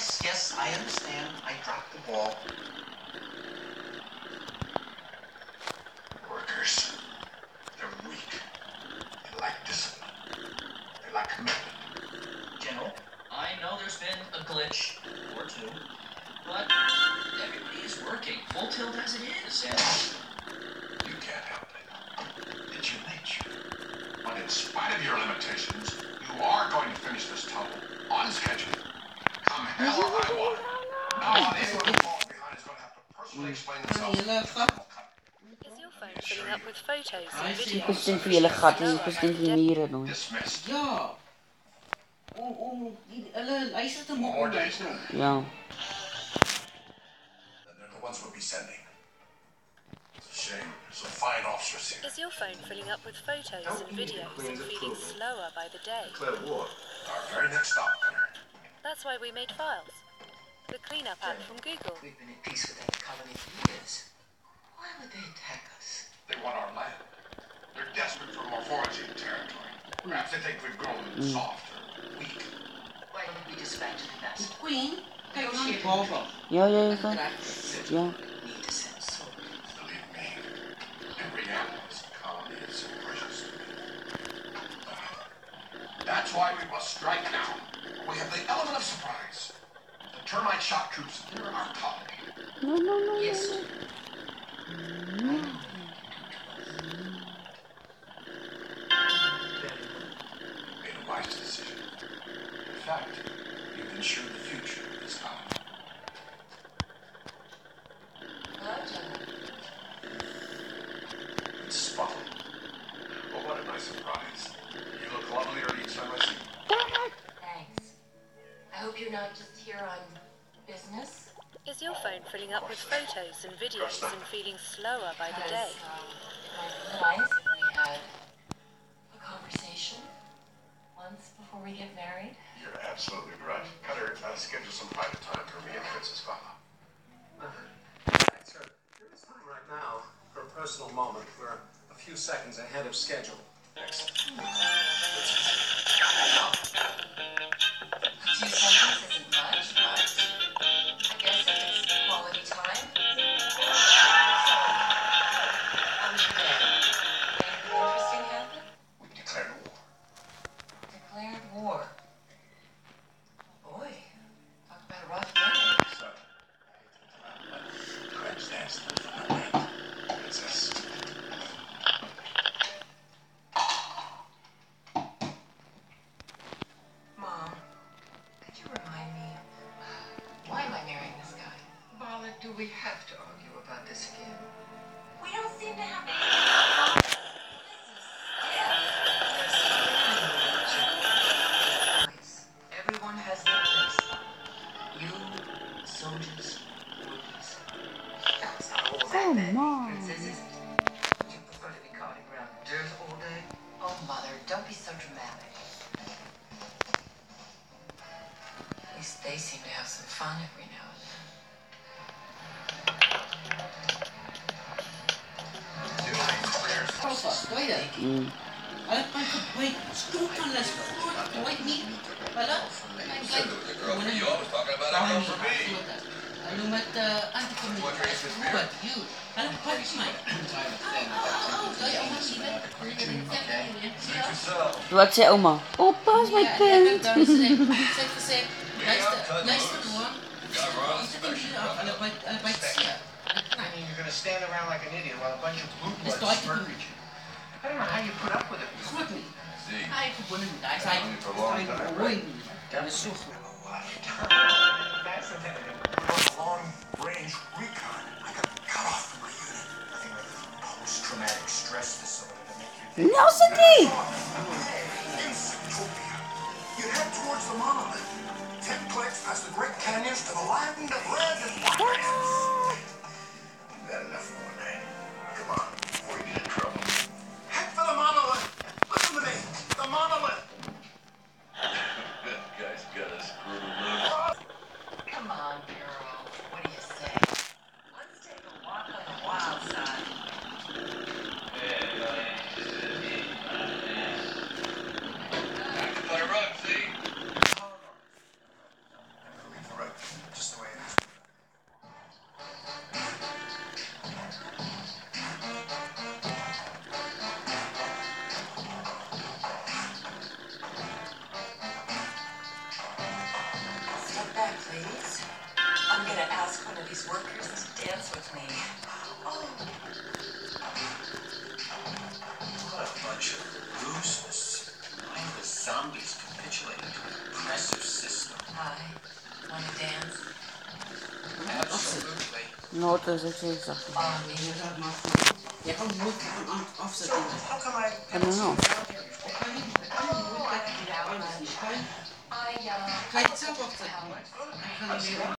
Yes, I understand. I dropped the ball. Workers, they're weak. They lack discipline. They lack commitment. General, I know there's been a glitch or two, but everybody is working full tilt as it is, and You can't help it. It's your nature. But in spite of your limitations, you are going to finish this tunnel on schedule. Come hell or high water. Now, anyone who falls behind is going to have to personally explain themselves. Is your phone filling up with photos and Die videos? bestemd vir julle gat en bestemd vir mure dan. Dismissed. Ja. Hulle luister te maak. More days now. Ja. And they're the ones we'll be sending. It's a shame. There's some fine officers here. Is your phone filling up with photos and videos and feeling slower by the day? Declare war. Our very next stop, Gunner. That's why we made Files, the cleanup app from Google. We've been at peace with that colony for years. Why would they attack us? They want our land. They're desperate for more foraging territory. Perhaps they think we've grown soft or weak. Why don't we dispatch the best? Queen, kyk na die baba. Ja. Ja. We need to send soldiers. Believe me, every animal in this colony is precious to me. That's why we must strike now. We have the element of surprise. The termite shock troops near our colony. No. Yes, sir. Made a wise decision. In fact, you've ensured the future of this colony. It's spotted. Oh, what a nice surprise. You look lovelier each time I see you. Thanks. I hope you're not just here on business. Is your phone filling up with photos and videos and feeling slower by the day? Nice if we had a conversation once before we get married. You're absolutely right. Cutter, schedule some private time for me and Princess Fala. Right, sir. There is time right now for a personal moment. We're a few seconds ahead of schedule. Excellent. 2 seconds isn't much, but I guess if it's quality time. How was your day? Anything interesting happen? We've declared war. Declared war. Boy, talk about a rough day. So, Crab's dance for my land. Princess. Mom, could you remind me, why am I marrying this guy? Bala, do we have to argue about this again? We don't seem to have any. Everyone has their place. You, soldiers, workers. That's not all that bad, princesses. Would you prefer to be carting around dirt all day? Oh, Mother, don't be so dramatic. At least they seem to have some fun every now and then. Papa, tweede. Hulle kan gebruik. Stoot aan hulle groot nooit nie. Hulle mijn klein. Hulle noem het anti-community. What you? Hulle gebruik my. Wat sê ouma? Oppa is my kind. Sy het gesê, luister hoor. Hulle byt seer. I mean, you're going to stand around like an idiot while a bunch of blue bloods murder each other. I don't know how you put up with it. Goed nie. Hy gewoon nie. Hy sê dat is so goed. Fascinating. Long-range recon. I got cut off from my unit. Nothing like post-traumatic stress disorder to make you... Nou sit nie. Insectopia. You head towards the monolith. 10 clicks past the Great Canyons to the land of red and white. You've had enough for one night. Come on, before you get in trouble. Head for the monolith. Listen to me. The monolith. That guy's got us screwed loose. Come on, girl. What do you say? Let's take a walk on the wild side. Play rug, see? Leave the right please. I'm gonna ask one of these workers to dance with me. Oh. What a bunch of losers. Mindless zombies capitulating to an oppressive system. Hi. Wanna dance? Absolutely. No, dat is echt heel zacht. Je kan het moeilijk van afzetten. How come I I don't know. I Ga je het zelf opzetten?